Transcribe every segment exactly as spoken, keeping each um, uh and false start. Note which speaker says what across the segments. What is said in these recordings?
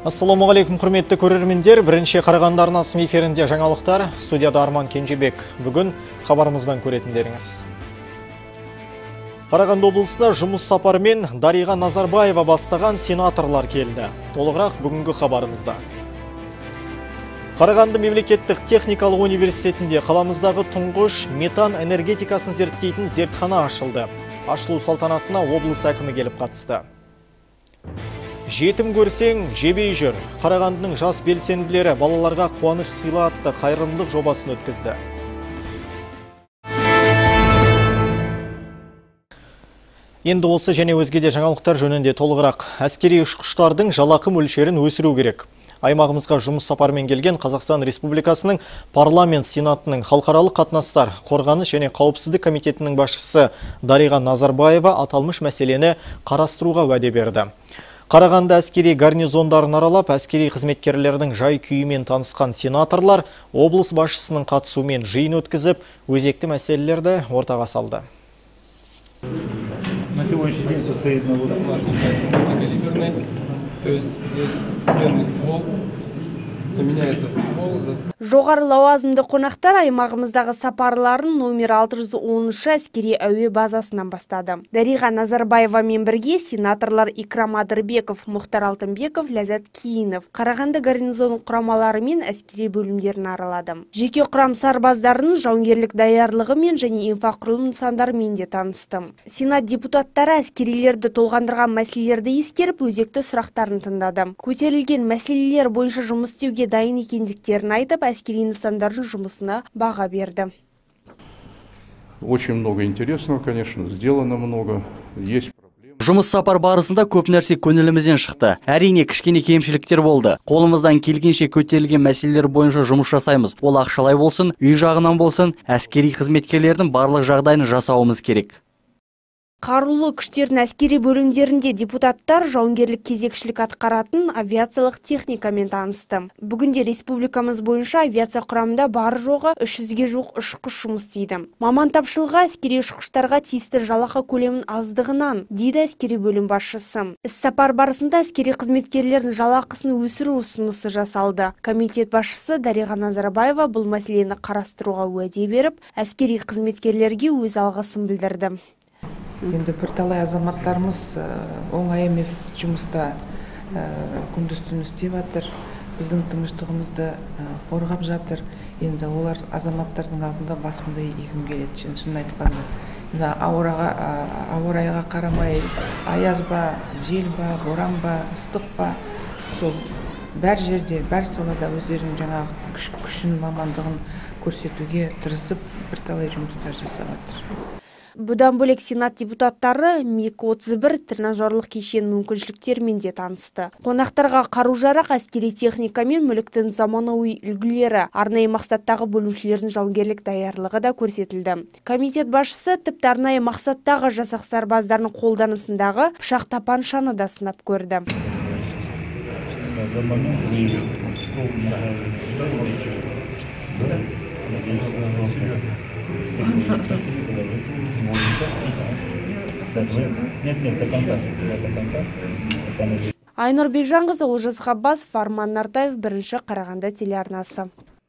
Speaker 1: Ассаламуалейкум, құрметті көрермендер. Бірінші Қарағанды арнасының эфирінде жаңалықтар. Студияда Арман Кенжебек. Бүгін хабарымыздан көретіндеріңіз. Қарағанды облысына жұмыс сапарымен Дариға Назарбаева бастаған сенаторлар келді. Толығырақ бүгінгі хабарымызда. Қарағанды мемлекеттік техникалық университетінде қаламыздағы тұңғыш метан энергетикасын зерттейтін зертхана ашылды. Ашылу салтанатына облыс әкімі келіп қатысты. Жетім көрсең, жебей жүр. Қарағандының жас белсенділері балаларға қуаныш сыйла атты қайырымдылық жобасын өткізді. Енді осы және өзге де жаңалықтар жөнінде толығырақ. Әскери ұшқыштардың жалақы мөлшерін өсіру керек. Аймағымызға жұмыс сапармен келген Қазақстан Республикасының парламент сенатының халықаралық қатынастар, қорғаныс және қауіпсіздік комитетінің басшысы Дариға Назарбаева аталмыш мәселені қарастыруға уәде берді. Қарағанды әскери гарнизондарын аралап, әскери қызметкерлердің жай күйімен танысқан сенаторлар облыс басшысының қатысуымен жиын өткізіп, өзекті мәселелерді ортаға салды.
Speaker 2: На сегодняшний день состоит на вот мультикалиберный, то есть здесь сменный ствол, заменяется ствол.
Speaker 3: Жоғары лауазымды қонақтар аймағымыздағы сапарларын номер алты жүз оныншы әскери әуе базасынан бастады. Дариға Назарбаева мен бірге сенаторлар Икрам Адырбеков, Мұхтар Алтынбеков, Ләззат Кейінов Қарағанды гарнизон құрамалары мен әскери бөлімдерін аралады. Жеке құрам сарбаздарының жауынгерлік даярлығы мен және инфрақұрылым нысандарымен де танысты. Сенат депутаттары әскерилерді толғандырған мәселелерді ескеріп, өзекті сұрақтарын тыңдады. Көтерілген мәселелер бойынша жұмыс істеуге дайын екендіктерін айтып, әскери нысандардың жұмысына баға берді.
Speaker 4: Очень много интересного, конечно, сделано много. Есть проблемы.
Speaker 5: Жұмыс сапар барысында көп нәрсе көңілімізден шықты. Әрине, кішкене кемшіліктер болды. Қолымыздан келгенше көтерілген мәселелер бойынша жұмыс жасаймыз. Ол ақшалай болсын, үй жағынан болсын, әскери қызметкерлердің барлық жағдайын жасауымыз керек.
Speaker 3: Қарулы күштердің әскери бөлімдерінде депутаттар жауынгерлік кезекшілік атқаратын авиациялық техникамен танысты. Бүгінде республикамыз бойынша авиация құрамында бар жоғы үш жүзге жуық ұшқыш жұмыс істейді. Маман тапшылығы әскери ұшқыштарға тиісті жалақы көлемін аздығынан, дейді әскери бөлім басшысы. Іс-сапар барысында әскери қызметкерлердің жалақысын өсіру ұсынысы жасалды. Комитет басшысы Дариға Назарбаева бұл мәселені қарастыруға уәде беріп, әскери қызметкерлерге өз алғысын білдірді.
Speaker 6: Енді бірталай азаматтарымыз оңай емес жұмыста күндіз-түн істеп жатыр, біздің тыныштығымызды қорғап жатыр. Енді олар азаматтардың алдында басымды игім келеді, шын айтқанда. Ауа райға қарамай, аяз ба, жел ба, боран ба, ыстық па, сол бәр жерде, бәр салада өздерінің жаңағы күшін, мамандығын көрсетуге тырысып, бірталай жұмыстар жасап жатыр.
Speaker 3: Бұдан бөлек сенат депутаттары миг отыз бір тренажерлық кешен мүмкіншіліктермен де танысты. Қонақтарға қару-жарақ, әскери техника мен мүліктің заманауи үлгілері, арнайы мақсаттағы бөлімшелердің жауынгерлік даярлығы да көрсетілді. Комитет басшысы тіпті арнайы мақсаттағы жасақ сарбаздарының қолданысындағы пышақ тапаншаны да сынап көрді. Айнұр Бекжанқызы, Олжас Ғаббасов, Арман Нартаев, бірінші Қарағанды телеарнасы.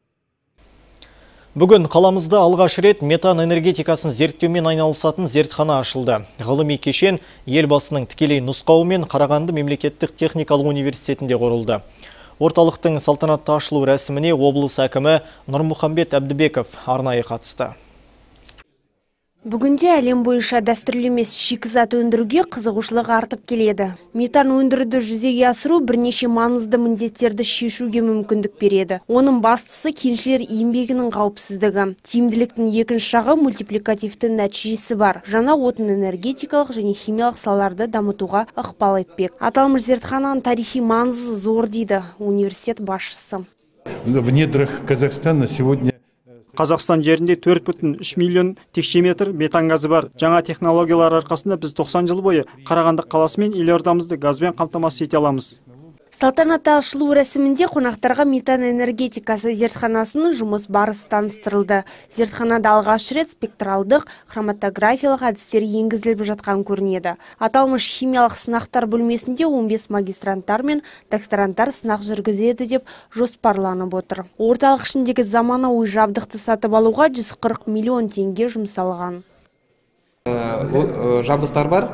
Speaker 1: Бүгін қаламызда алғаш рет метан энергетикасын зерттеумен айналысатын зертхана ашылды. Ғылыми кешен елбасының тікелей нұсқауымен Қарағанды мемлекеттік техникалық университетінде құрылды. Орталықтың салтанатты ашылу рәсіміне облыс әкімі Нұрмұхамбет Әбдібеков арнайы қатысты.
Speaker 3: Бүгінде әлем бойынша дәстүрлі емес шикізат өндіруге қызығушылық артып келеді. Метан өндіруді жүзеге асыру бірнеше маңызды міндеттерді шешуге мүмкіндік береді. Оның бастысы кеншілер еңбегінің қауіпсіздігі. Тиімділіктің екінші жағы мультипликативті нәтижесі бар. Жаңа отын энергетикалық және химиялық салаларды дамытуға ықпал етпек. Аталмыш зертхананың тарихи маңызы зор, дейді университет басшысы.
Speaker 4: В недрах Казахстана сегодня
Speaker 7: Қазақстан жерінде төрт бүтін үш миллион текше метр метан газы бар. Жаңа технологиялар арқасында біз тоқсан жыл бойы Қарағанды қаласы мен елордамызды газбен қамтамасыз ете аламыз.
Speaker 3: Салтанатты ашылу рәсімінде қонақтарға метан энергетикасы зертханасының жұмыс барысы таныстырылды. Зертханада алғаш рет спектралдық, хроматографиялық әдістер енгізіліп жатқан көрінеді. Аталмыш химиялық сынақтар бөлмесінде он бес магистранттар мен докторанттар сынақ жүргізеді деп жоспарланып отыр. Орталық ішіндегі заманауи жабдықты сатып алуға жүз қырық миллион теңге жұмсалған.
Speaker 8: Жабдықтар бар,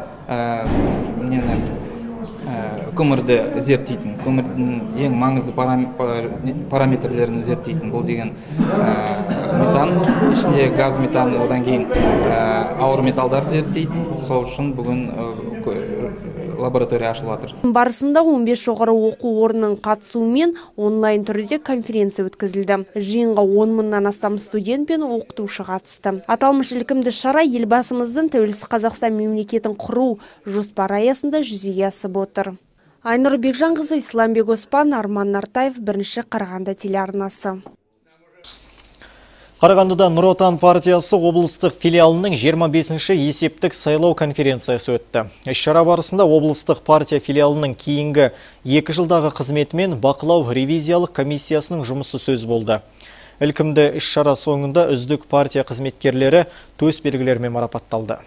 Speaker 8: көмірді зерттейтін, көмірдің ең маңызды параметрлерін зерттейтін бұл деген метан, ішінде газ метан, одан кейін ауыр металдар зерттейтін, сол үшін бүгін лаборатория ашылып жатыр.
Speaker 3: Барысында он бес жоғары оқу орнының қатысуымен онлайн түрде конференция өткізілді. Жиынға он мыңнан астам студент пен оқытушы қатысты. Аталмыш ілкімді шара елбасымыздың тәуелсіз Қазақстан мемлекетін құру жоспары аясында жүзеге асып отыр. Айнұр Бекжанқызы, Исламбек Оспан, Арман Нартаев, бірінші Қарағанды телеарнасы.
Speaker 1: Қарағандыда Нұр Отан партиясы облыстық филиалының жиырма бесінші есептік сайлау конференциясы өтті. Іс-шара барысында облыстық партия филиалының кейінгі екі жылдағы қызметімен бақылау ревизиялық комиссиясының жұмысы сөз болды. Ілкімді іс-шара соңында үздік партия қызметкерлері төс белгілерімен марапатталды.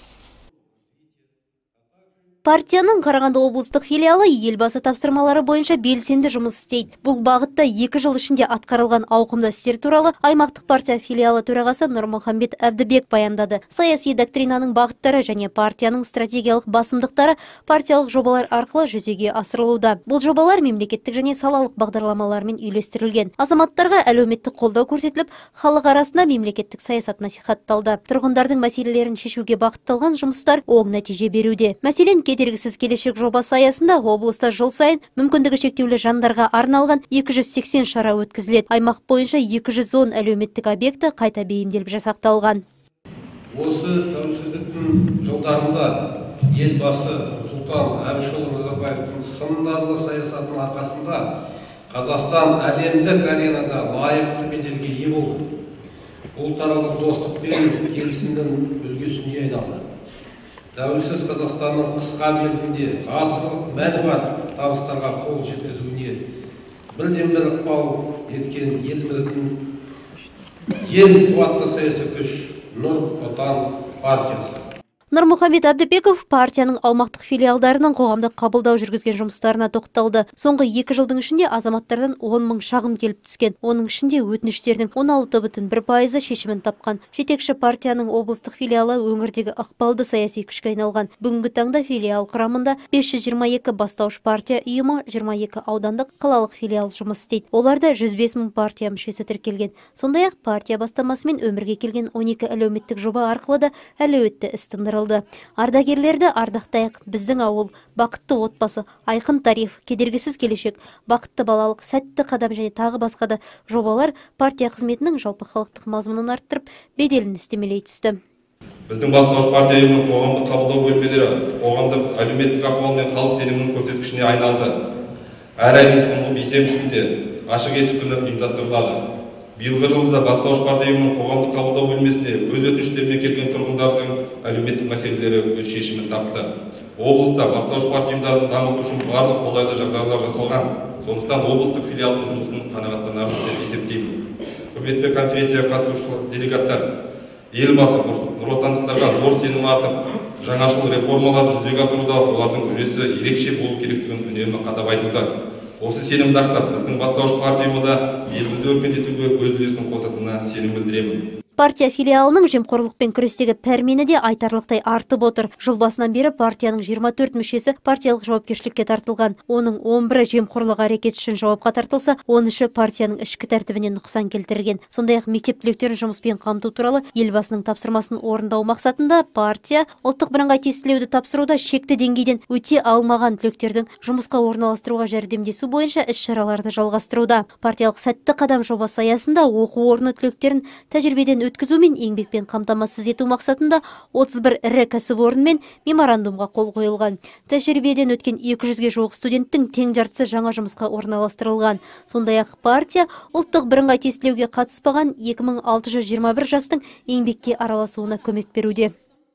Speaker 9: Партияның Қарағанды облыстық филиалы елбасы тапсырмалары бойынша белсенді жұмыс істейді. Бұл бағытта екі жыл ішінде атқарылған ауқымды істер туралы аймақтық партия филиалы төрағасы Нұрмұхамбет Әбдібек баяндады. Саяси доктринаның бағыттары және партияның стратегиялық басымдықтары партиялық жобалар арқылы жүзеге асырылуда. Бұл жобалар мемлекеттік және салалық бағдарламалармен үйлестірілген. Азаматтарға әлеуметтік қолдау көрсетіліп, халық арасында мемлекеттік саясат насихатталды. Тұрғындардың мәселелерін шешуге бағытталған жұмыстар оң нәтиже беруде. Мәселен, кедергісіз келешек жобасы аясында облыста жыл сайын мүмкіндігі шектеулі жандарға арналған екі жүз сексен шара өткізіледі. Аймақ бойынша екі жүз он әлеуметтік объекті қайта бейімделіп жасақталған.
Speaker 10: Осы тәуелсіздіктің жылдарында елбасы Нұрсұлтан Әбішұлы Назарбаевтың сындарлы саясатының арқасында Қазақстан әлемдік аренада лайықты беделге ие болды. Ұлтаралық достық пен келісімнің үлгісіне айналды. Тәуелсіз Қазақстанның қысқа мерзімде ғасырлық мәні бар табыстарға қол жеткізуіне бірден бір ықпал еткен еліміздің ең қуатты саяси күш Нұр Отан партиясы.
Speaker 9: Нұрмұхамбет Әбдібеков партияның аумақтық филиалдарының қоғамдық қабылдау жүргізген жұмыстарына тоқталды. Соңғы екі жылдың ішінде азаматтардан он мың шағым келіп түскен. Оның ішінде өтініштердің он алты бүтін бір пайызы шешімін тапқан. Жетекші партияның облыстық филиалы өңірдегі ықпалды саяси күшке айналған. Бүгінгі таңда филиал құрамында бес жүз жиырма екі бастауыш партия ұйымы, жиырма екі аудандық қалалық филиал жұмыс істейді. Оларда жүз бес мың партия мүшесі тіркелген. Сондай-ақ партия бастамасымен өмірге келген он екі әлеуметтік жоба арқылы да әлеуетті іс тындырылды. Ардагерлерді ардақтайық, біздің ауыл, бақытты отбасы, айқын тарих, кедергісіз келешек, бақытты балалық, сәтті қадам және тағы басқа да жобалар партия қызметінің жалпы халықтық мазмұнын арттырып, беделін үстемелей түсті.
Speaker 11: Біздің бастауыш партия ұйымының қоғамдық қабылдау бөлмелері қоғамдық әлеуметтік ахуал мен халық сенімінің көрсеткішіне айналды. Әр айдың соңғы бейсенбісінде ашық есік күні ұйымдастырылады. Биылғы жылда бастауыш партия ұйымының қоғамдық қабылдау бөлмесіне өз өтініштерімен келген тұрғындардың әлеуметтік мәселелері өз шешімін тапты. Облыста бастауыш партия ұйымдарды дамыту үшін барлық қолайлы жағдайлар жасалған. Сондықтан облыстық филиалдың жұмысын қанағаттанарлық деп есептеймін. Құрметті конференцияға қатысушы делегаттар, елбасы нұротандықтарға зор сенім артып, жаңашыл реформаларды жүзеге асыруда олардың үлесі ерекше болу керектігін үнемі қадап айтуда. Осы сенімді ақтап, біздің бастауыш партия ұйымы елімізді өркендетуге өз үлесін қосатынына сенім білдіремін.
Speaker 9: Партия филиалының жемқорлықпен күрестегі пәрмені де айтарлықтай артып отыр. Жыл басынан бері партияның жиырма төрт мүшесі партиялық жауапкершілікке тартылған. Оның он бірі жемқорлық әрекеті үшін жауапқа тартылса, он үші партияның ішкі тәртібіне нұқсан келтірген. Сондай-ақ мектеп түлектерін жұмыспен қамту туралы елбасының тапсырмасын орындау мақсатында партия ұлттық бірыңғай тестілеуді тапсыруда шекті деңгейден өте алмаған түлектердің жұмысқа орналастыруға жәрдемдесу бойынша іс-шараларды жалғастыруда. Партиялық сәтті қадам жобасы аясында оқу орны түлектерін тәжірибеден өткізу мен еңбекпен қамтамасыз ету мақсатында отыз бір ірі кәсіпорынмен меморандумға қол қойылған. Тәжірибеден өткен екі жүзге жуық студенттің тең жартысы жаңа жұмысқа орналастырылған. Сондай-ақ партия ұлттық бірыңғай тестілеуге қатыспаған екі мың алты жүз жиырма бір жастың еңбекке араласуына көмек беруде.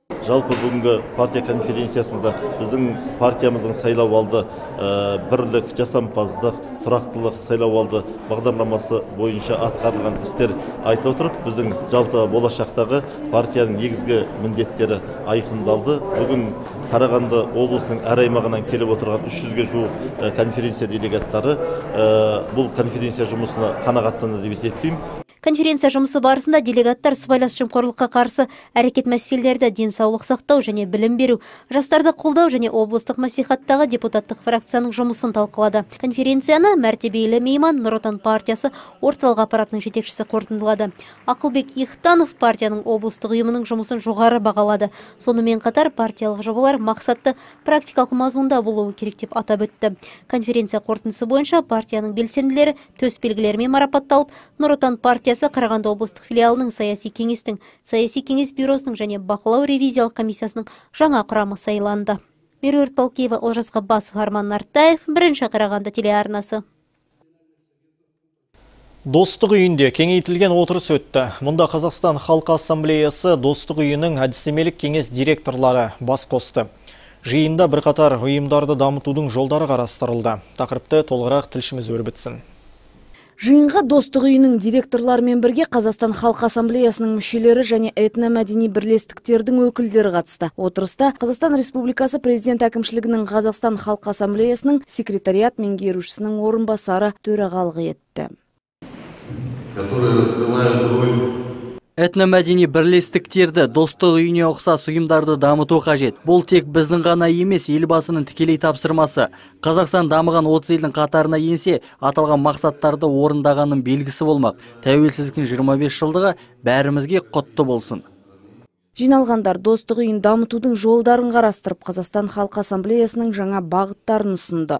Speaker 12: Жалпы бүгінгі партия конференциясында біздің партиямыздың сайлау алды бірлік, жасампаздық, тұрақтылық сайлау алды бағдарламасы бойынша атқарылған істер айтылып отырып, біздің жалпы болашақтағы партияның негізгі міндеттері айқындалды. Бүгін Қарағанды облысының әр аймағынан келіп отырған үш жүзге жуық конференция делегаттары бұл конференция жұмысына қанағаттанды деп есептеймін.
Speaker 9: Конференция жұмысы барысында делегаттар сыбайлас жемқорлыққа қарсы әрекет мәселелерді, денсаулық сақтау және білім беру, жастарды қолдау және облыстық мәслихаттағы депутаттық фракцияның жұмысын талқылады. Конференцияны мәртебелі мейман Нұр Отан партиясы орталық аппаратының жетекшісі қорытындылады. Ақылбек Ихтанов партияның облыстық ұйымының жұмысын жоғары бағалады. Сонымен қатар партиялық жобалар мақсатты практикалық мазмұнда болуы керек деп атап өтті. Конференция қорытындысы бойынша партияның белсенділері төс белгілерімен марапатталып, Нұр Отан партиясы Қарағанды облыстық филиалының саяси кеңестің, саяси кеңес бюросының және бақылау ревизиялық комиссиясының жаңа құрамы сайланды. Меруерт Балкеева, Олжас Ғаббасов, Арман Нартаев, бірінші Қарағанды телеарнасы.
Speaker 1: Достық үйінде кеңейтілген отырыс өтті. Мұнда Қазақстан Халқы Ассамблеясы Достық үйінің әдістемелік кеңес директорлары бас қосты. Жиында бірқатар ұйымдарды дамытудың жолдары қарастырылды. Тақырыпты толығырақ тілшіміз өрбітсін.
Speaker 13: Жиынға Достық үйінің директорларымен бірге Қазақстан Халқы Ассамблеясының мүшелері және этномәдени бірлестіктердің өкілдері қатысты. Отырыста Қазақстан Республикасы Президент әкімшілігінің Қазақстан Халқы Ассамблеясының секретариат меңгерушісінің орынбасары төрағалық етті.
Speaker 5: Этномәдени бірлестіктерді, Достық үйіне ұқсас ұйымдарды дамыту қажет. Бұл тек біздің ғана емес, елбасының тікелей тапсырмасы. Қазақстан дамыған отыз елдің қатарына енсе, аталған мақсаттарды орындағанның белгісі болмақ. Тәуелсіздіктің жиырма бес жылдығы бәрімізге құтты болсын.
Speaker 13: Жиналғандар Достық үйін дамытудың жолдарын қарастырып, Қазақстан Халқы Ассамблеясының жаңа бағыттарын ұсынды.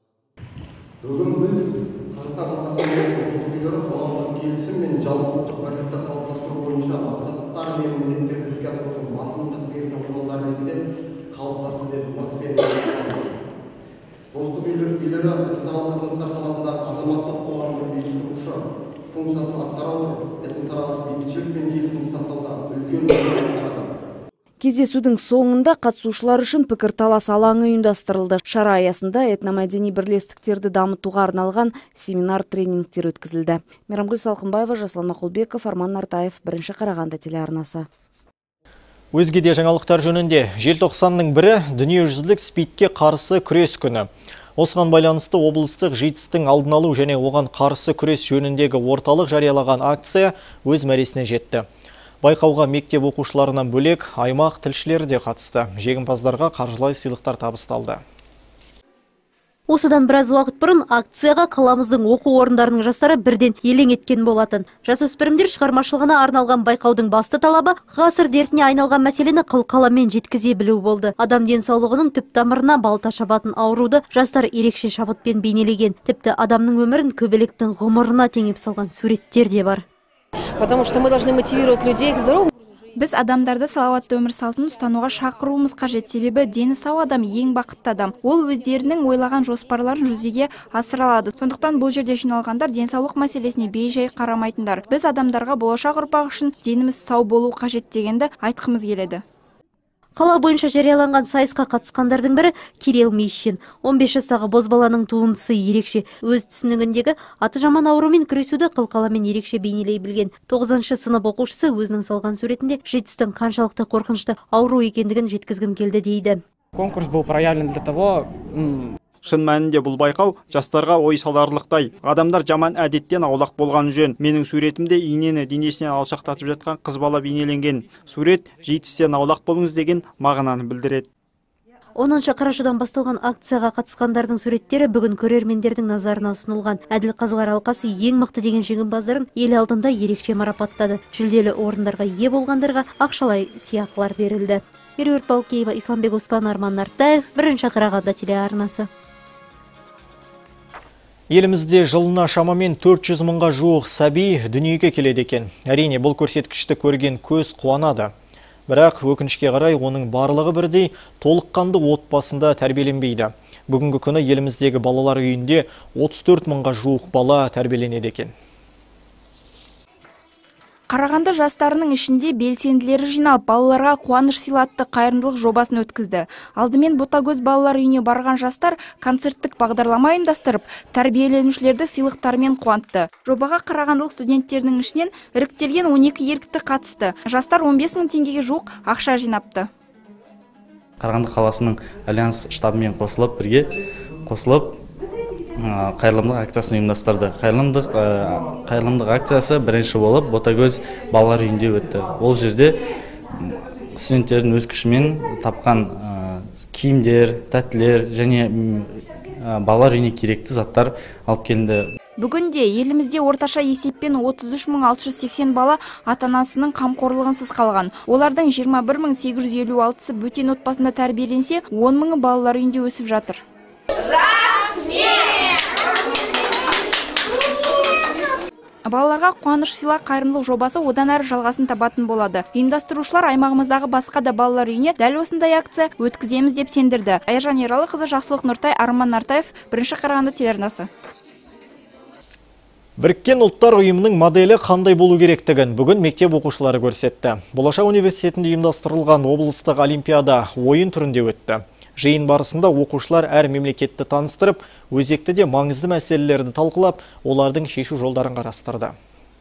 Speaker 14: Бүгін біз Қазақстан Халқы Ассамблеясының өкілдері қоғамдық келісім мен жалпыұлттық бірлікті қалыптастыру бойынша мақсаттар мен міндеттерді іске асырудың басымдық беретін жолдар ретінде қалыптасты деп нық сенімдеміз. Достық үйлері этносаралық қатынастар саласындағы азаматтық қоғамды үйлестіруші функциясын атқара отырып, этносаралық бейбітшілік пен келісімді сақтауда үлкен рөл атқарады.
Speaker 13: Кездесудің соңында қатысушылар үшін пікірталас алаңы ұйымдастырылды. Шара аясында этномәдени бірлестіктерді дамытуға арналған семинар тренингтер өткізілді. Мейрамгүл Салқынбаева, Жасұлан Мақұлбеков, Арман Нартаев, бірінші Қарағанды телеарнасы.
Speaker 1: Өзге де жаңалықтар жөнінде желтоқсанның бірі дүниежүзілік спидке қарсы күрес күні. Осыған байланысты облыстық житстің алдын алу және оған қарсы күрес жөніндегі орталық жариялаған акция өз мәресіне жетті. Байқауға мектеп оқушыларынан бөлек аймақ тілшілері де қатысты. Жеңімпаздарға қаржылай сыйлықтар табысталды.
Speaker 9: Осыдан біраз уақыт бұрын акцияға қаламыздың оқу орындарының жастары бірден елең еткен болатын. Жасөспірімдер шығармашылығына арналған байқаудың басты талабы ғасыр дертіне айналған мәселені қылқаламмен жеткізе білу болды. Адам денсаулығының түп тамырына балта шабатын ауруды жастар ерекше шабытпен бейнелеген. Тіпті адамның өмірін көбелектің ғұмырына теңеп салған суреттер де бар.
Speaker 15: Потому что мы должны мотивировать людей к здоровому.
Speaker 16: Біз адамдарды салауатты өмір салтын ұстануға шақыруымыз қажет, себебі дені сау адам ең бақытты адам. Ол өздерінің ойлаған жоспарларын жүзеге асыра алады. Сондықтан бұл жерде жиналғандар денсаулық мәселесіне бей-жай қарамайтындар. Біз адамдарға болашақ ұрпақ үшін деніміз сау болу қажет дегенді айтқымыз келеді.
Speaker 9: Қала бойынша жарияланған сайысқа қатысқандардың бірі Кирилл Мишин. он бес жастағы бозбаланың туындысы ерекше. Өз түсінігіндегі аты жаман аурумен күресуді қылқаламен ерекше бейнелей білген. тоғызыншы сынып оқушысы өзінің салған суретінде житстің қаншалықты қорқынышты ауру екендігін жеткізгім келді дейді.
Speaker 17: Конкурс был проявлен для того,
Speaker 7: Шын мәнінде бұл байқау жастарға ой саларлықтай. Адамдар жаман әдеттен аулақ болған жөн. Менің суретімде инені денесінен алшақтатып жатқан қыз бала бейнеленген. Сурет житстен аулақ болыңыз деген мағынаны білдіреді.
Speaker 9: оныншы қарашадан басталған акцияға қатысқандардың суреттері бүгін көрермендердің назарына ұсынылған. Әділ қазылар алқасы ең мықты деген жеңімпаздарын ел алдында ерекше марапаттады. Жүлделі орындарға ие болғандарға ақшалай сыйақылар берілді. Меруерт Балкеева, Исламбек Оспан, Арман Нартаев, бірінші Қарағанды телеарнасы.
Speaker 1: Елімізде жылына шамамен төрт жүз мыңға жуық сәби дүниеге келеді екен. Әрине, бұл көрсеткішті көрген көз қуанады. Бірақ өкінішке қарай оның барлығы бірдей толыққанды отбасында тәрбиеленбейді. Бүгінгі күні еліміздегі балалар үйінде отыз төрт мыңға жуық бала тәрбиеленеді екен.
Speaker 16: Қарағанды жастарының ішінде белсенділері жиналып, балаларға қуаныш сыйлатты қайырымдылық жобасын өткізді. Алдымен Ботагөз балалар үйіне барған жастар концерттік бағдарлама ұйымдастырып, тәрбиеленушілерді сыйлықтармен қуантты. Жобаға қарағандылық студенттердің ішінен іріктелген он екі ерікті қатысты. Жастар он бес мың теңгеге жуық ақша жинапты.
Speaker 18: Қарағанды қаласының альянс штабымен қосылып, бірге қосылып, қайырымдылық акциясын ұйымдастырды. Қайырымдылық қайырымдылық акциясы бірінші болып Ботагөз балалар үйінде өтті. Ол жерде студенттердің өз күшімен тапқан киімдер, тәттілер және балалар үйіне керекті заттар алып келінді.
Speaker 16: Бүгінде елімізде орташа есеппен отыз үш мың алты жүз сексен бала ата-анасының қамқорлығынсыз қалған. Олардың жиырма бір мың сегіз жүз елу алтысы бөтен отбасында тәрбиеленсе, он мыңы балалар үйінде өсіп жатыр. Балаларға қуаныш сыйла қайырымдылық жобасы одан әрі жалғасын табатын болады. Ұйымдастырушылар аймағымыздағы басқа да балалар үйіне дәл осындай акция өткіземіз деп сендірді. Айжан Ералықызы, Жақсылық Нұртай, Арман Нартаев, бірінші Қарағанды телеарнасы.
Speaker 1: Біріккен ұлттар ұйымының моделі қандай болу керектігін бүгін мектеп оқушылары көрсетті. Болашақ университетінде ұйымдастырылған облыстық олимпиада ойын түрінде өтті. Жиын барысында оқушылар әр мемлекетті таныстырып, өзекті де маңызды мәселелерді талқылап, олардың шешу жолдарын қарастырды.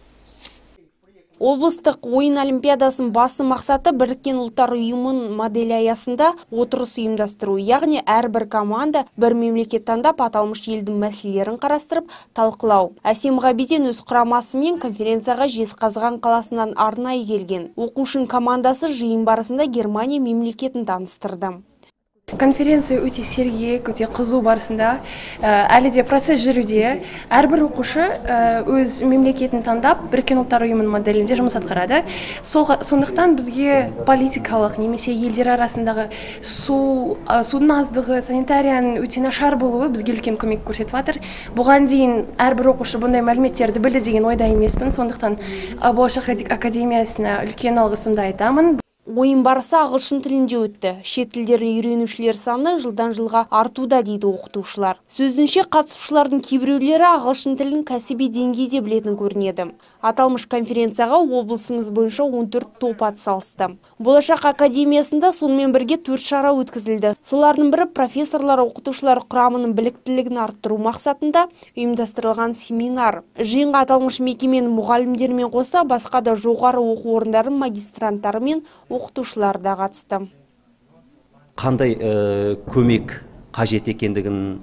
Speaker 3: Облыстық ойын олимпиадасын басты мақсаты Біріккен ұлттар ұйымының моделі аясында отырыс ұйымдастыру. Яғни әрбір команда бір мемлекет таңдап аталмыш елдің мәселелерін қарастырып, талқылау. Әсем Ғабиден өз құрамасымен конференцияға Жезқазған қаласынан арнайы келген. Оқушының командасы жиын барысында Германия мемлекетін таныстырды.
Speaker 19: Конференция өте сергек, өте қызу барысында, әлі де процесс жүруде. Әрбір оқушы өз мемлекетін таңдап, Біріккен ұлттар ұйымының моделінде жұмыс атқарады. Сондықтан бізге политикалық немесе елдер арасындағы су, судың аздығы, санитарияның өте нашар болуы бізге үлкен көмек көрсетіп жатыр. Бұған дейін әрбір оқушы бұндай мәліметтерді білді деген ойда емеспін. Сондықтан Болашақ академиясына үлкен алғысымды айтамын.
Speaker 3: Ойын барысы ағылшын тілінде өтті. Шет тілдерін үйренушілер саны жылдан жылға артуда дейді оқытушылар. Сөзінше қатысушылардың кейбіреулері ағылшын тілін кәсіби деңгейде білетін көрінеді. Аталмыш конференцияға облысымыз бойынша он төрт топ атсалысты. Болашақ академиясында сонымен бірге төрт шара өткізілді. Солардың бірі профессорлар оқытушылар құрамының біліктілігін арттыру мақсатында ұйымдастырылған семинар. Жиынға аталмыш мекеменің мұғалімдерімен қоса басқа да жоғары оқу орындарының магистранттары мен оқытушылар да қатысты.
Speaker 20: Қандай көмек қажет екендігін,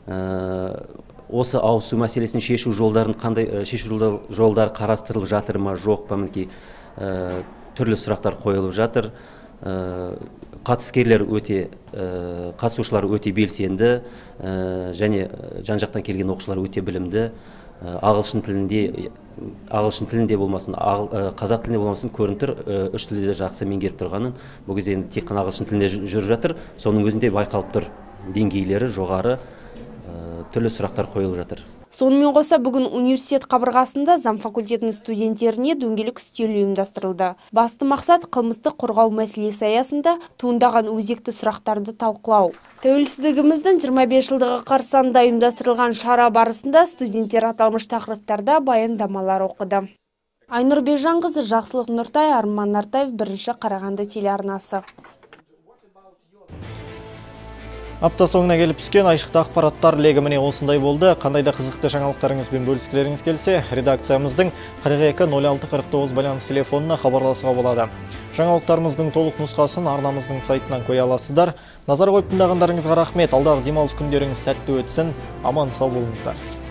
Speaker 20: осы ауысу мәселесін шешу жолдарын қандай шешу жолдары қарастырылып жатыр ма, жоқ па, мінекей түрлі сұрақтар қойылып жатыр. Қатыскерлер өте, қатысушылар өте белсенді және жан-жақтан келген оқушылар өте білімді. Ағылшын тілінде, ағылшын тілінде болмасын, қазақ тілінде болмасын көрініп тұр, үш тілде де жақсы меңгеріп тұрғанын. Бұл кезде тек қана ағылшын тілінде жүріп жатыр, соның өзінде байқалып тұр деңгейлері жоғары, түрлі сұрақтар қойылып жатыр.
Speaker 3: Сонымен қоса бүгін университет қабырғасында заң факультетінің студенттеріне дөңгелек үстел ұйымдастырылды. Басты мақсат қылмыстық қорғау мәселесі аясында туындаған өзекті сұрақтарды талқылау. Тәуелсіздігіміздің жиырма бес жылдығы қарсаңында ұйымдастырылған шара барысында студенттер аталмыш тақырыптарда баяндамалар оқыды. Айнұр Бекжанқызы, Жақсылық Нұртай, Арман Нартаев, бірінші Қарағанды телеарнасы.
Speaker 1: Апта соңына келіп түскен айшықты ақпараттар легі міне осындай болды. Қандай да қызықты жаңалықтарыңызбен бөліскілеріңіз келсе, редакциямыздың қырық екі нөл алты қырық тоғыз байланыс телефонына хабарласуға болады. Жаңалықтарымыздың толық нұсқасын арнамыздың сайтынан көре аласыздар. Назар қойып тыңдағандарыңызға рахмет. Алдағы демалыс күндеріңіз сәтті өтсін. Аман сау болыңыздар.